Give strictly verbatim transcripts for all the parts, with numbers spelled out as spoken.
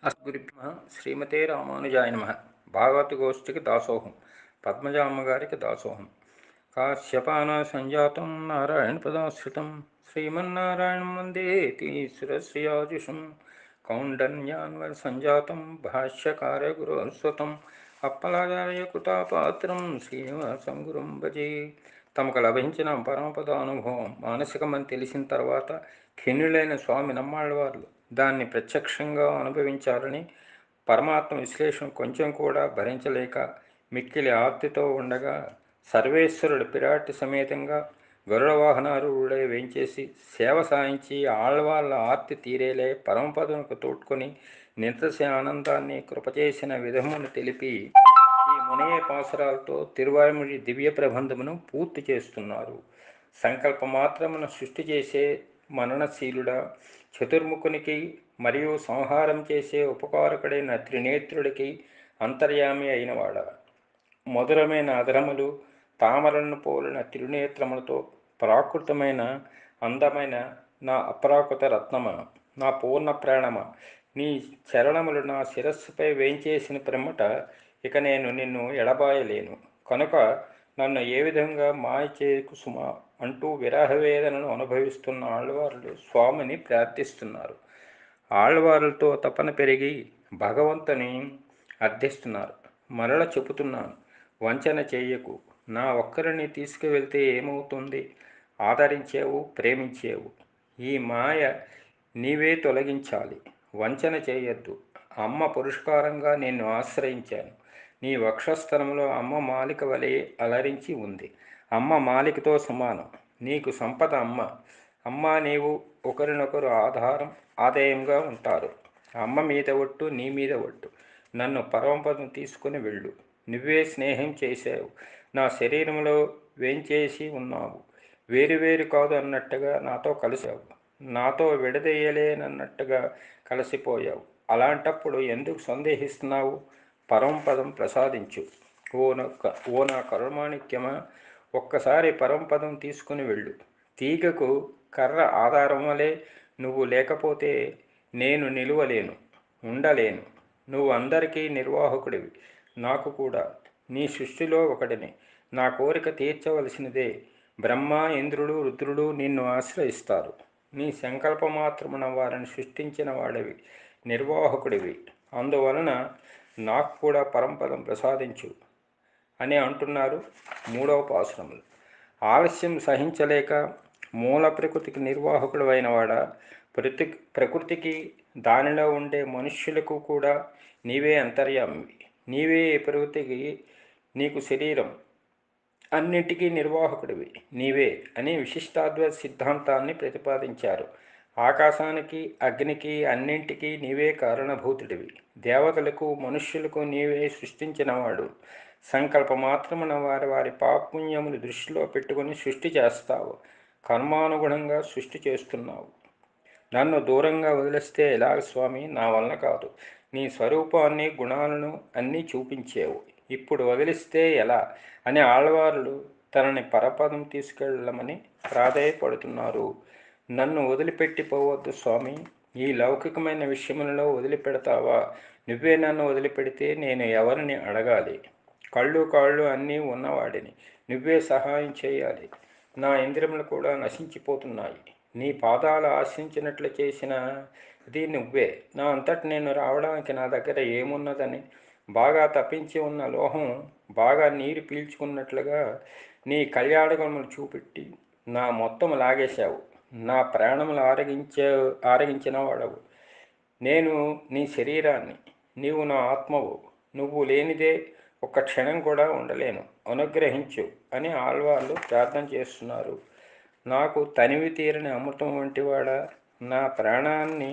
అస్గురుభ్యః శ్రీమతే రామానుజాయ నమః. భాగవత గోష్ఠికి దాసోహం. పద్మజామ్మ గారికి దాసోహం. కాశ్యపాన సంజాతం నారాయణ పదాశ్రితం శ్రీమన్నారాయణం వందే తీశ్వరశ్రియాజుషం. కౌండన్యాన్వర సంజాతం భాష్యకార గురుస్వతం అప్పలాచార్య కృతాపాత్రం శ్రీనివాసం గురుం భజే. తమకు లభించిన పరమపద అనుభవం మానసికమని తెలిసిన తర్వాత ఖిన్నులైన స్వామి నమ్మాళ్ళవార్లు దాన్ని ప్రత్యక్షంగా అనుభవించాలని పరమాత్మ విశ్లేషణ కొంచెం కూడా భరించలేక మిక్కిలి ఆర్తితో ఉండగా సర్వేశ్వరుడు పిరాటి సమేతంగా గరుడ వాహనారుడే వేంచేసి సేవ సాయించి ఆళ్వాళ్ళ ఆర్తి తీరేలే పరమపదముకు తోడ్కొని నిర్దశ ఆనందాన్ని కృపచేసిన విధమును తెలిపి ఈ మునయ పాసరాలతో తిరువాయుముడి దివ్య ప్రబంధమును పూర్తి చేస్తున్నారు. సంకల్ప మాత్రమును సృష్టి చేసే మననశీలుడ, చతుర్ముఖునికి మరియు సంహారం చేసే ఉపకారకుడైన త్రినేత్రుడికి అంతర్యామి అయినవాడ, మధురమైన అధరములు తామరలను పోలిన తిరునేత్రములతో ప్రాకృతమైన అందమైన నా అప్రాకృత రత్నమ, నా పూర్ణ ప్రాణమ, నీ చరణములు నా శిరస్సుపై వేంచేసిన పిమ్మట ఇక నేను నిన్ను ఎడబాయలేను కనుక నన్ను ఏ విధంగా మాయ చేయకు సుమా అంటూ విరహవేదనను అనుభవిస్తున్న ఆళ్వార్లు స్వామిని ప్రార్థిస్తున్నారు. ఆళ్వార్లతో తపన పెరిగి భగవంతుని అర్థిస్తున్నారు. మరల చెబుతున్నాను, వంచన చెయ్యకు. నా ఒక్కరిని తీసుకువెళ్తే ఏమవుతుంది? ఆదరించేవు, ప్రేమించేవు. ఈ మాయ నీవే తొలగించాలి. వంచన చేయొద్దు. అమ్మ పురుషకారంగా నిన్ను ఆశ్రయించాను. నీ వక్షస్థలంలో అమ్మ మాలిక వలె అలరించి ఉంది. అమ్మ మాలికతో సమానం. నీకు సంపద అమ్మ. అమ్మ నీవు ఒకరినొకరు ఆధారం ఆదాయంగా ఉంటారు. అమ్మ మీద ఒట్టు, నీ మీద ఒట్టు. నన్ను పరమపదం తీసుకుని వెళ్ళు. నువ్వే స్నేహం చేశావు. నా శరీరంలో వేంచేసి ఉన్నావు. వేరువేరు కాదు అన్నట్టుగా నాతో కలిసావు. నాతో విడదీయలేనన్నట్టుగా కలిసిపోయావు. అలాంటప్పుడు ఎందుకు సందేహిస్తున్నావు? పరమపదం ప్రసాదించు. ఓ నొక్క ఓ నా కరుణమాణిక్యమా, ఒక్కసారి పరమపదం తీసుకుని వెళ్ళు. తీగకు కర్ర ఆధారం వలె నువ్వు లేకపోతే నేను నిలువలేను, ఉండలేను. నువ్వు అందరికీ నిర్వాహకుడివి, నాకు కూడా. నీ సృష్టిలో ఒకటిని. నా కోరిక తీర్చవలసినదే. బ్రహ్మ, ఇంద్రుడు, రుద్రుడు నిన్ను ఆశ్రయిస్తారు. నీ సంకల్పమాత్రమున వారిని సృష్టించిన వాడివి, నిర్వాహకుడివి. అందువలన నాకు కూడా పరంపదం ప్రసాదించు అని అంటున్నారు మూడవ పాసురములు. ఆలస్యం సహించలేక మూల ప్రకృతికి నిర్వాహకుడు అయినవాడ, ప్రతి ప్రకృతికి దానిలో ఉండే మనుష్యులకు కూడా నీవే అంతర్యామివి. నీవే ప్రకృతికి, నీకు శరీరం, అన్నింటికీ నిర్వాహకుడివి నీవే అని విశిష్టాద్వైత సిద్ధాంతాన్ని ప్రతిపాదించారు. ఆకాశానికి, అగ్నికి, అన్నింటికీ నీవే కారణభూతుడివి. దేవతలకు, మనుష్యులకు నీవే సృష్టించినవాడు. సంకల్ప మాత్రమున వారి వారి పాపుణ్యములు దృష్టిలో పెట్టుకుని సృష్టి చేస్తావు. కర్మానుగుణంగా సృష్టి చేస్తున్నావు. నన్ను దూరంగా వదిలిస్తే ఎలాగ స్వామి? నా వలన కాదు. నీ స్వరూపాన్ని, గుణాలను అన్నీ చూపించేవు. ఇప్పుడు వదిలిస్తే ఎలా అని ఆళ్వార్లు తనని పరపదం తీసుకెళ్ళమని ప్రాధేయపడుతున్నారు. నన్ను వదిలిపెట్టిపోవద్దు స్వామి. ఈ లౌకికమైన విషయములలో వదిలిపెడతావా? నువ్వే నన్ను వదిలిపెడితే నేను ఎవరిని అడగాలి? కళ్ళు కాళ్ళు అన్నీ ఉన్నవాడిని. నువ్వే సహాయం చేయాలి. నా ఇంద్రియములు కూడా నశించిపోతున్నాయి. నీ పాదాలు ఆశించినట్లు చేసిన ఇది నువ్వే. నా అంతటి నేను రావడానికి నా దగ్గర ఏమున్నదని? బాగా తప్పించి ఉన్న లోహం బాగా నీరు పీల్చుకున్నట్లుగా నీ కళ్యాణగుణములు చూపెట్టి నా మొత్తం లాగేశావు. నా ప్రాణములు ఆరగించే ఆరగించిన వాడవు. నేను నీ శరీరాన్ని, నీవు నా ఆత్మవు. నువ్వు లేనిదే ఒక్క క్షణం కూడా ఉండలేను. అనుగ్రహించు అని ఆళ్వార్లు ప్రార్థన చేస్తున్నారు. నాకు తనివి తీరని అమృతం వంటివాడా, నా ప్రాణాన్ని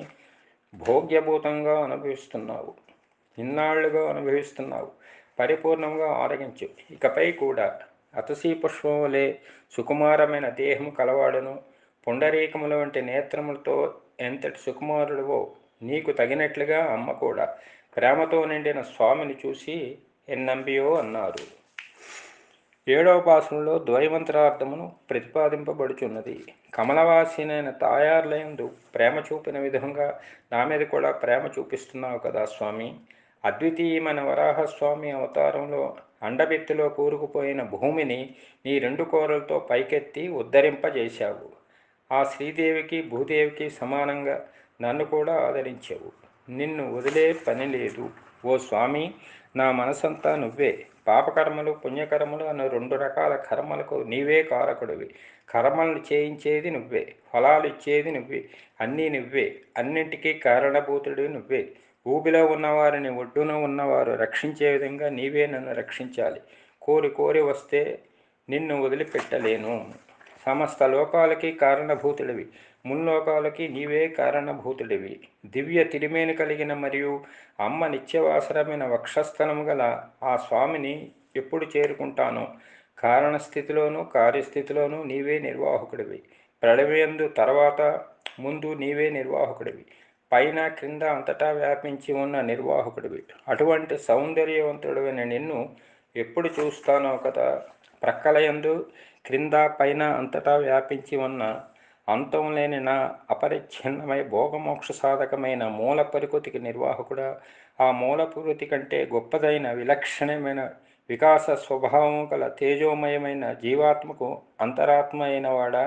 భోగ్యభూతంగా అనుభవిస్తున్నావు. ఇన్నాళ్లుగా అనుభవిస్తున్నావు. పరిపూర్ణంగా ఆరగించు. ఇకపై కూడా అతసీ పుష్పం వలె సుకుమారమైన దేహము కలవాడును, పుండరీకముల వంటి నేత్రములతో ఎంతటి సుకుమారుడువో నీకు తగినట్లుగా అమ్మ కూడా ప్రేమతో నిండిన స్వామిని చూసి ఎన్నంబియో అన్నారు. ఏడవ పాసంలో ద్వైమంత్రార్థమును ప్రతిపాదింపబడుచున్నది. కమలవాసినైన తాయార్లయందు ప్రేమ చూపిన విధంగా నా మీద కూడా ప్రేమ చూపిస్తున్నావు కదా స్వామి. అద్వితీయమైన వరాహస్వామి అవతారంలో అండబెత్తిలో కూరుకుపోయిన భూమిని నీ రెండు కోరలతో పైకెత్తి ఉద్ధరింపజేశావు. ఆ శ్రీదేవికి భూదేవికి సమానంగా నన్ను కూడా ఆదరించావు. నిన్ను వదిలే పని లేదు ఓ స్వామి. నా మనసంతా నువ్వే. పాపకర్మలు పుణ్యకర్మలు అన్న రెండు రకాల కర్మలకు నీవే కారకుడివి. కర్మలను చేయించేది నువ్వే, ఫలాలు ఇచ్చేది నువ్వే, అన్నీ నువ్వే, అన్నింటికీ కారణభూతుడివి నువ్వే. ఊబిలో ఉన్నవారిని ఒడ్డున ఉన్నవారు రక్షించే విధంగా నీవే నన్ను రక్షించాలి. కోరి కోరి వస్తే నిన్ను వదిలిపెట్టలేను. సమస్త లోకాలకి కారణభూతుడివి, ముల్లోకాలకి నీవే కారణభూతుడివి. దివ్య తిరిమేను కలిగిన మరియు అమ్మ నిత్యవాసరమైన వక్షస్థలము గల ఆ స్వామిని ఎప్పుడు చేరుకుంటానో కారణస్థితిలోనూ కార్యస్థితిలోనూ నీవే నిర్వాహకుడివి. ప్రళయందు తర్వాత ముందు నీవే నిర్వాహకుడివి. పైన క్రింద అంతటా వ్యాపించి ఉన్న నిర్వాహకుడివి. అటువంటి సౌందర్యవంతుడైన నిన్ను ఎప్పుడు చూస్తానో కదా. ప్రక్కలయందు క్రింద పైన అంతటా వ్యాపించి ఉన్న అంతం లేని నా అపరిచ్ఛిన్నమై భోగమోక్ష సాధకమైన మూల ప్రకృతికి నిర్వాహకుడా. ఆ మూల ప్రకృతి కంటే గొప్పదైన విలక్షణమైన వికాస స్వభావం గల తేజోమయమైన జీవాత్మకు అంతరాత్మ అయిన వాడా.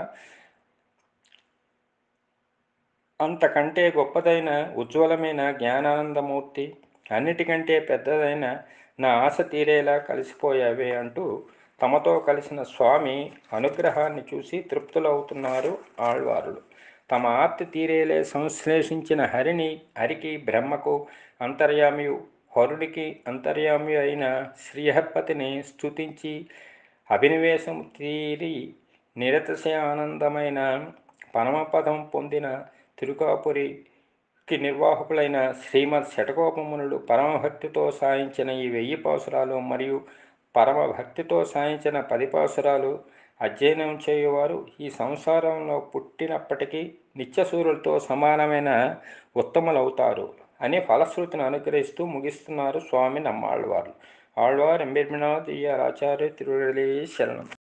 అంతకంటే గొప్పదైన ఉజ్వలమైన జ్ఞానానందమూర్తి, అన్నిటికంటే పెద్దదైన నా ఆశ తీరేలా కలిసిపోయావే అంటూ తమతో కలిసిన స్వామి అనుగ్రహాన్ని చూసి తృప్తులవుతున్నారు ఆళ్వారులు. తమ ఆర్తి తీరేలే సంశ్లేషించిన హరిని హరికి బ్రహ్మకు అంతర్యామియు హరునికి అంతర్యామి అయిన శ్రీహపతిని స్తుతించి అభినివేశం తీరి నిరతిశయ ఆనందమైన పరమపదం పొందిన తిరుకాపురికి నిర్వాహకులైన శ్రీమద్ శఠగోపమునులు పరమభక్తితో సాయించిన ఈ వెయ్యి పాసురాలు మరియు పరమభక్తితో సాయించిన పది పాసురాలు అధ్యయనం చేయువారు ఈ సంసారంలో పుట్టినప్పటికీ నిత్యసూరులతో సమానమైన ఉత్తములవుతారు అని ఫలశ్రుతిని అనుగ్రహిస్తూ ముగిస్తున్నారు స్వామి నమ్మాళ్వారు. ఆళ్వార్ ఎంబెర్మినాథ్ ఆచార్య తిరువడిలే శరణం.